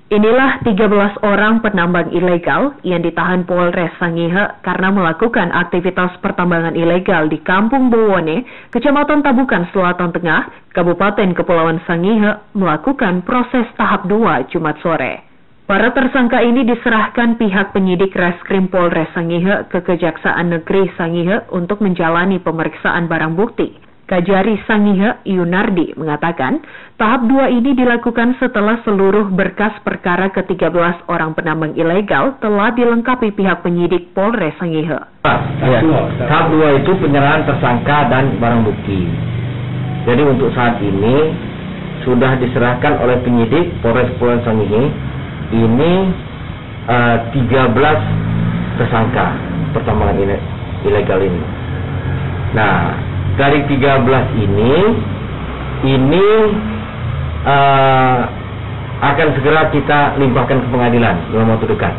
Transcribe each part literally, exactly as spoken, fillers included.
Inilah tiga belas orang penambang ilegal yang ditahan Polres Sangihe karena melakukan aktivitas pertambangan ilegal di Kampung Bowone, Kecamatan Tabukan, Selatan Tengah, Kabupaten Kepulauan Sangihe, melakukan proses tahap dua Jumat sore. Para tersangka ini diserahkan pihak penyidik Reskrim Polres Sangihe ke Kejaksaan Negeri Sangihe untuk menjalani pemeriksaan barang bukti. Kajari Sangihe Yunardi mengatakan, tahap dua ini dilakukan setelah seluruh berkas perkara ke tiga belas orang penambang ilegal telah dilengkapi pihak penyidik Polres Sangihe. Ya, tahap dua itu penyerahan tersangka dan barang bukti. Jadi untuk saat ini sudah diserahkan oleh penyidik Polres Kepulauan Sangihe ini uh, tiga belas tersangka pertambangan ilegal ini. Nah, dari tiga belas ini, ini uh, akan segera kita limpahkan ke pengadilan dalam waktu dekat.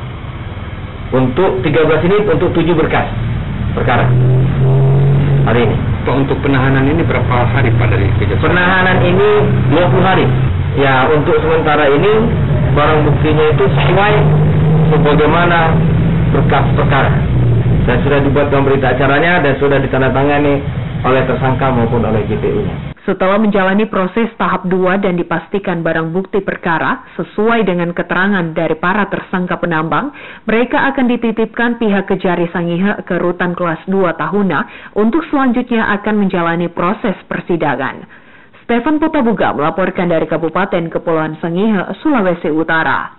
Untuk tiga belas ini untuk tujuh berkas perkara hari ini. Untuk penahanan ini berapa hari Pak dari Kejaksaan? Penahanan ini dua puluh hari. Ya, untuk sementara ini barang buktinya itu sesuai sebagaimana berkas perkara. Dan sudah dibuat dalam berita acaranya dan sudah ditandatangani oleh tersangka maupun oleh J P U-nya. Setelah menjalani proses tahap dua dan dipastikan barang bukti perkara sesuai dengan keterangan dari para tersangka penambang, mereka akan dititipkan pihak Kejari Sangihe ke Rutan Kelas dua Tahuna untuk selanjutnya akan menjalani proses persidangan. Stephen Putabuga melaporkan dari Kabupaten Kepulauan Sangihe, Sulawesi Utara.